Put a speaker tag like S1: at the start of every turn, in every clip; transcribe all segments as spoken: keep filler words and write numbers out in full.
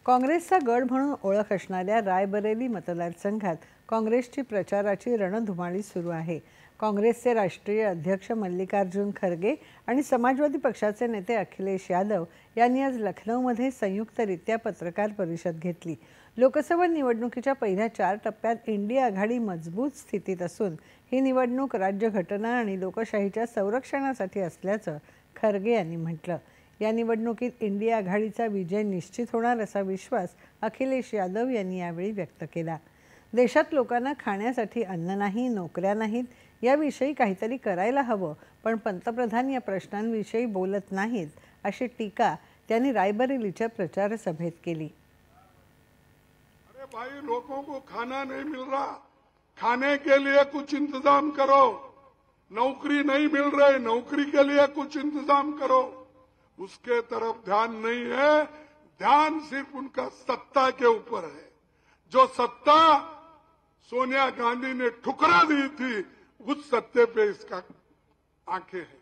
S1: काँग्रेसचा गड म्हणून ओळख असणाऱ्या रायबरेली मतदारसंघात काँग्रेसची प्रचाराची रणधुमाळी सुरू आहे। काँग्रेसचे राष्ट्रीय अध्यक्ष मल्लिकार्जुन खरगे आणि समाजवादी पक्षाचे नेते अखिलेश यादव यांनी आज लखनौमध्ये संयुक्तरित्या पत्रकार परिषद घेतली। लोकसभा निवडणुकीच्या पहिल्या चार टप्प्यात इंडिया आघाडी मजबूत स्थितीत असून ही निवडणूक राज्यघटना आणि लोकशाहीच्या संरक्षणासाठी असल्याचं खरगे यांनी म्हटलं। या निवडणुकीत इंडिया आघाडीचा विजय निश्चित होणार असा विश्वास अखिलेश यादव यांनी यावेळी व्यक्त केला। देशात लोकांना खाण्यासाठी अन्न नाही, नोकऱ्या नाहीत, याविषयी काहीतरी करायला हवं, पण पंतप्रधान या प्रश्नांविषयी बोलत नाहीत अशी टीका त्यांनी रायबरेलीच्या प्रचार सभेत केली।
S2: अरे भाई, लोगों को खाना नहीं मिल रहा, खाने के लिए कुछ इंतजाम करो। नौकरी नहीं मिल रही, नौकरी के लिए कुछ इंतजाम करो। उसके तरफ ध्यान नहीं है, ध्यान सिर्फ उनका सत्ता के ऊपर है। जो सत्ता सोनिया गांधी ने ठुकरा दी थी, उस सत्ते पे इसका आंखें हैं।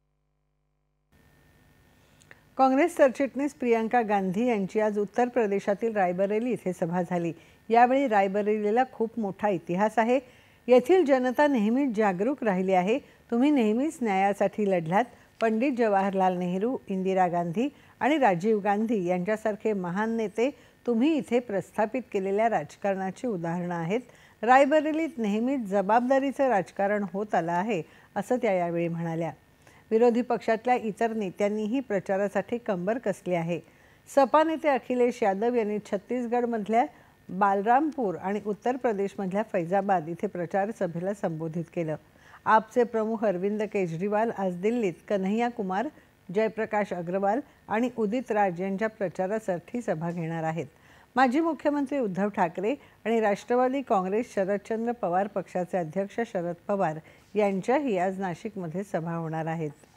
S1: काँग्रेस सरचिटणीस प्रियंका गांधी यांची आज उत्तर प्रदेशातील रायबरेली येथे सभा झाली। यावेळी रायबरेलीला खूप मोठा इतिहास आहे। येथील जनता नेहमीच जागरूक राहिली आहे। तुम्ही नेहमीच न्यायासाठी लढलात। पंडित जवाहरलाल नेहरू, इंदिरा गांधी आणि राजीव गांधी यांच्यासारखे महान नेते तुम्ही इथे प्रस्थापित केलेल्या राजकारणाची उदाहरणं आहेत। रायबरेलीत नेहमीच जबाबदारीचं राजकारण होत आलं आहे असं त्या यावेळी म्हणाल्या। विरोधी पक्षातल्या इतर नेत्यांनीही प्रचारासाठी कंबर कसली आहे। सपा नेते अखिलेश यादव यांनी छत्तीसगडमधल्या बालरामपूर आणि उत्तर प्रदेशमधल्या फैजाबाद इथे प्रचार सभेला संबोधित केलं। आपचे प्रमुख अरविंद केजरीवाल आज दिल्लीत कन्हैया कुमार, जयप्रकाश अग्रवाल आणि उदित राज यांच्या प्रचारासाठी सभा घेणार आहेत। माजी मुख्यमंत्री उद्धव ठाकरे आणि राष्ट्रवादी काँग्रेस शरदचंद्र पवार पक्षाचे अध्यक्ष शरद पवार यांच्याही आज नाशिकमध्ये सभा होणार आहेत।